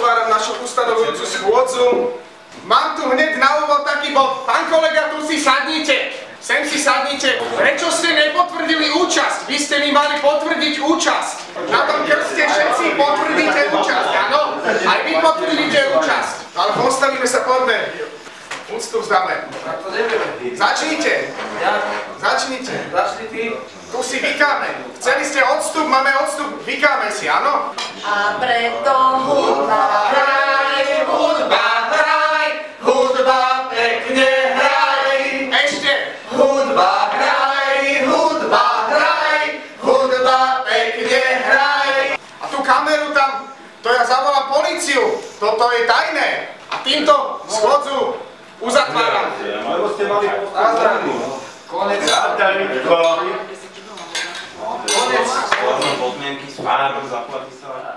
Otváram našu ustanovujúcu schôdzu. Mám tu hneď na úvod taký bod. Pán kolega, tu si sadnite. Sem si sadnite. Prečo ste nepotvrdili účasť? Vy ste mi mali potvrdiť účasť. Na tom krste všetci potvrdíte účasť, áno? Aj vy potvrdíte účasť. Ale postavíme sa, poďme. Úctu vzdáme. Začnite. Začnite. Začni ty. Tu si vykáme. Chceli ste odstup, máme odstup. Vykáme si, áno? A preto hudba Hraj, hudba, hraj, hudba pekne hraj. Ešte. Hudba hraj, hudba hraj, hudba pekne hraj. A tú kameru tam, to ja zavolám políciu. Toto je tajné. A týmto schôdzu uzatváram. Lebo ste mali postaviť. Konec. Konec. Podmienky, spárok, zaplatí sa.